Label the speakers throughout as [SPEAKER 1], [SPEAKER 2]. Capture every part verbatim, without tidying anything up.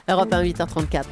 [SPEAKER 1] Europe un, huit heures trente-quatre.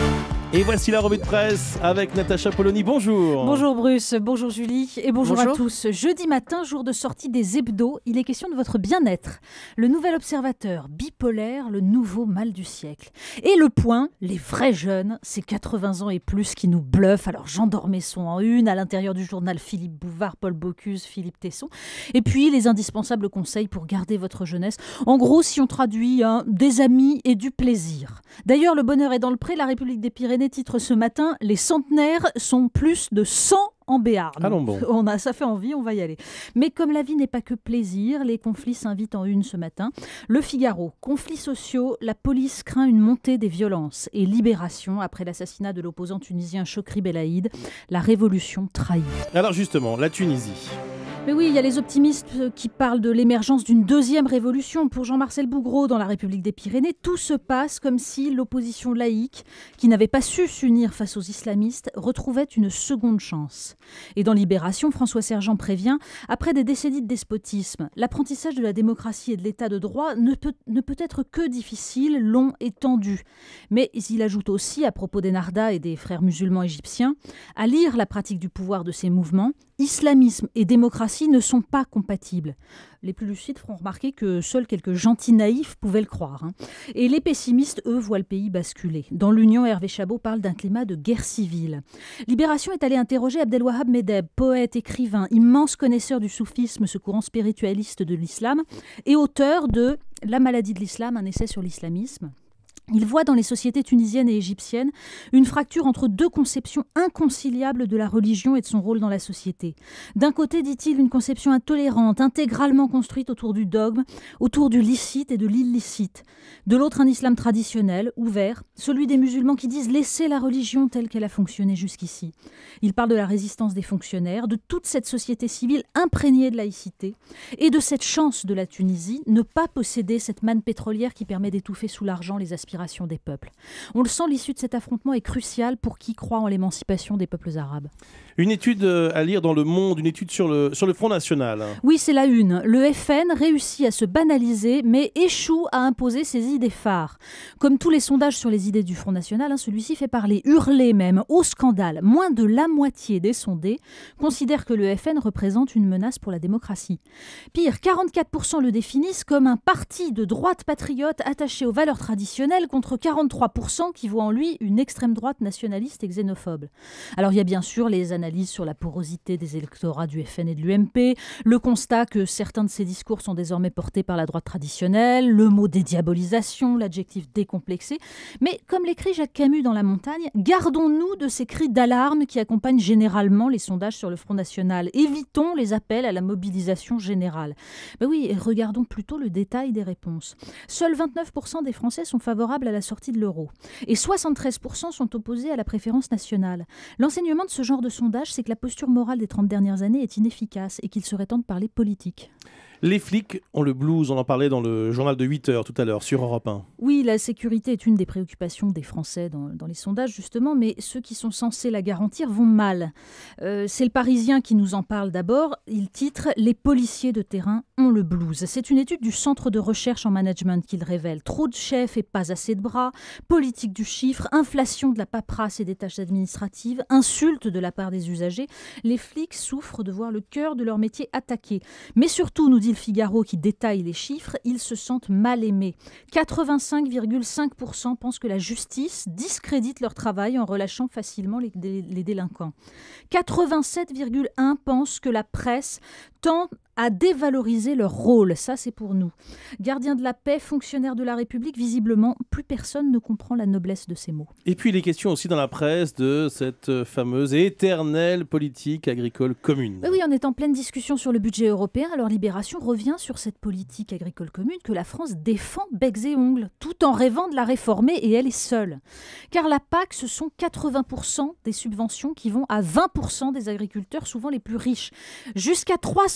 [SPEAKER 2] Et voici la revue de presse avec Natacha Polony. Bonjour.
[SPEAKER 3] Bonjour Bruce, bonjour Julie et bonjour,
[SPEAKER 1] Bonjour.
[SPEAKER 3] à tous. Jeudi matin, jour de sortie des hebdos, il est question de votre bien-être. Le nouvel observateur, bipolaire, le nouveau mal du siècle. Et le point, les vrais jeunes, c'est quatre-vingts ans et plus qui nous bluffent. Alors Jean d'Ormesson en une, à l'intérieur du journal Philippe Bouvard, Paul Bocuse, Philippe Tesson. Et puis les indispensables conseils pour garder votre jeunesse. En gros, si on traduit, hein, des amis et du plaisir. D'ailleurs, le bonheur est dans le pré, la République des Pyrénées titre ce matin, les centenaires sont plus de cent en Béarn.
[SPEAKER 2] Allons bon.
[SPEAKER 3] On a, ça fait envie, on va y aller. Mais comme la vie n'est pas que plaisir, les conflits s'invitent en une ce matin. Le Figaro, conflits sociaux, la police craint une montée des violences. Et Libération, après l'assassinat de l'opposant tunisien Chokri Belaïd, la révolution trahie.
[SPEAKER 2] Alors justement, la Tunisie.
[SPEAKER 3] Mais oui, il y a les optimistes qui parlent de l'émergence d'une deuxième révolution. Pour Jean-Marcel Bougreau, dans la République des Pyrénées, tout se passe comme si l'opposition laïque, qui n'avait pas su s'unir face aux islamistes, retrouvait une seconde chance. Et dans Libération, François Sergent prévient, après des décennies de despotisme, l'apprentissage de la démocratie et de l'état de droit ne peut, ne peut être que difficile, long et tendu. Mais il ajoute aussi, à propos des Narda et des frères musulmans égyptiens, à lire la pratique du pouvoir de ces mouvements, islamisme et démocratie ne sont pas compatibles. Les plus lucides feront remarquer que seuls quelques gentils naïfs pouvaient le croire. Hein. Et les pessimistes, eux, voient le pays basculer. Dans l'Union, Hervé Chabot parle d'un climat de guerre civile. Libération est allé interroger Abdelwahab Medeb, poète, écrivain, immense connaisseur du soufisme, ce courant spiritualiste de l'islam, et auteur de « La maladie de l'islam, un essai sur l'islamisme ». Il voit dans les sociétés tunisiennes et égyptiennes une fracture entre deux conceptions inconciliables de la religion et de son rôle dans la société. D'un côté, dit-il, une conception intolérante, intégralement construite autour du dogme, autour du licite et de l'illicite. De l'autre, un islam traditionnel, ouvert, celui des musulmans qui disent laisser la religion telle qu'elle a fonctionné jusqu'ici. Il parle de la résistance des fonctionnaires, de toute cette société civile imprégnée de laïcité et de cette chance de la Tunisie, ne pas posséder cette manne pétrolière qui permet d'étouffer sous l'argent les aspirations des peuples. On le sent, l'issue de cet affrontement est cruciale pour qui croit en l'émancipation des peuples arabes.
[SPEAKER 2] Une étude à lire dans Le Monde, une étude sur le, sur le Front National.
[SPEAKER 3] Oui, c'est la une. Le F N réussit à se banaliser, mais échoue à imposer ses idées phares. Comme tous les sondages sur les idées du Front National, hein, celui-ci fait parler, hurler même, au scandale. Moins de la moitié des sondés considèrent que le F N représente une menace pour la démocratie. Pire, quarante-quatre pour cent le définissent comme un parti de droite patriote attaché aux valeurs traditionnelles, contre quarante-trois pour cent qui voient en lui une extrême droite nationaliste et xénophobe. Alors il y a bien sûr les analyses sur la porosité des électorats du F N et de l'U M P, le constat que certains de ces discours sont désormais portés par la droite traditionnelle, le mot dédiabolisation, l'adjectif décomplexé. Mais comme l'écrit Jacques Camus dans La Montagne, gardons-nous de ces cris d'alarme qui accompagnent généralement les sondages sur le Front National. Évitons les appels à la mobilisation générale. Ben oui, et regardons plutôt le détail des réponses. Seuls vingt-neuf pour cent des Français sont favorables à la sortie de l'euro. Et soixante-treize pour cent sont opposés à la préférence nationale. L'enseignement de ce genre de sondage, c'est que la posture morale des trente dernières années est inefficace et qu'il serait temps de parler politique.
[SPEAKER 2] Les flics ont le blues, on en parlait dans le journal de huit heures tout à l'heure sur Europe un.
[SPEAKER 3] Oui, la sécurité est une des préoccupations des Français dans, dans les sondages justement, mais ceux qui sont censés la garantir vont mal. Euh, c'est le Parisien qui nous en parle d'abord. Il titre « Les policiers de terrain ont le blues ». C'est une étude du Centre de recherche en management qui le révèle. Trop de chefs et pas assez de bras, politique du chiffre, inflation de la paperasse et des tâches administratives, insultes de la part des usagers. Les flics souffrent de voir le cœur de leur métier attaqué. Mais surtout, nous dit le Figaro qui détaille les chiffres, ils se sentent mal aimés. quatre-vingt-cinq virgule cinq pour cent pensent que la justice discrédite leur travail en relâchant facilement les, les, les délinquants. quatre-vingt-sept virgule un pour cent pensent que la presse tend à dévaloriser leur rôle. Ça, c'est pour nous. Gardiens de la paix, fonctionnaires de la République, visiblement, plus personne ne comprend la noblesse de ces mots.
[SPEAKER 2] Et puis, il est question aussi dans la presse de cette fameuse et éternelle politique agricole commune.
[SPEAKER 3] Oui, on est en pleine discussion sur le budget européen. Alors, Libération revient sur cette politique agricole commune que la France défend becs et ongles, tout en rêvant de la réformer, et elle est seule. Car la P A C, ce sont quatre-vingts pour cent des subventions qui vont à vingt pour cent des agriculteurs, souvent les plus riches. Jusqu'à trois cent mille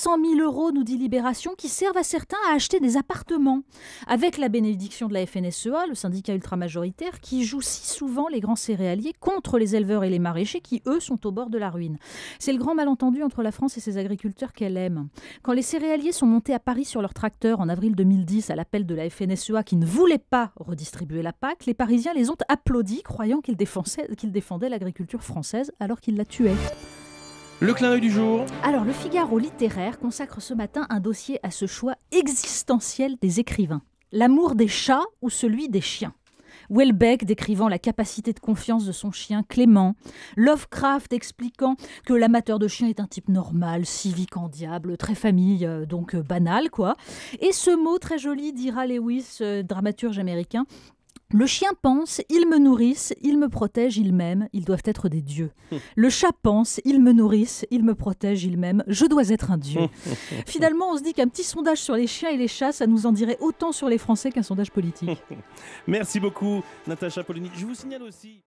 [SPEAKER 3] euros, nous dit Libération, qui servent à certains à acheter des appartements, avec la bénédiction de la F N S E A, le syndicat ultramajoritaire, qui joue si souvent les grands céréaliers contre les éleveurs et les maraîchers, qui, eux, sont au bord de la ruine. C'est le grand malentendu entre la France et ses agriculteurs qu'elle aime. Quand les céréaliers sont montés à Paris sur leurs tracteurs en avril deux mille dix, à l'appel de la F N S E A, qui ne voulait pas redistribuer la P A C, les Parisiens les ont applaudis, croyant qu'ils défendaient, qu'ils défendaient l'agriculture française, alors qu'ils la tuaient.
[SPEAKER 2] Le clin d'œil du jour.
[SPEAKER 3] Alors, le Figaro littéraire consacre ce matin un dossier à ce choix existentiel des écrivains. L'amour des chats ou celui des chiens. Houellebecq décrivant la capacité de confiance de son chien Clément. Lovecraft expliquant que l'amateur de chiens est un type normal, civique en diable, très famille, euh, donc euh, banal, quoi. Et ce mot très joli d'Ira Lewis, euh, dramaturge américain. Le chien pense, ils me nourrissent, ils me protègent, ils m'aiment, ils doivent être des dieux. Le chat pense, ils me nourrissent, ils me protègent, ils m'aiment, je dois être un dieu. Finalement, on se dit qu'un petit sondage sur les chiens et les chats, ça nous en dirait autant sur les Français qu'un sondage politique.
[SPEAKER 2] Merci beaucoup, Natacha Polony. Je vous signale aussi...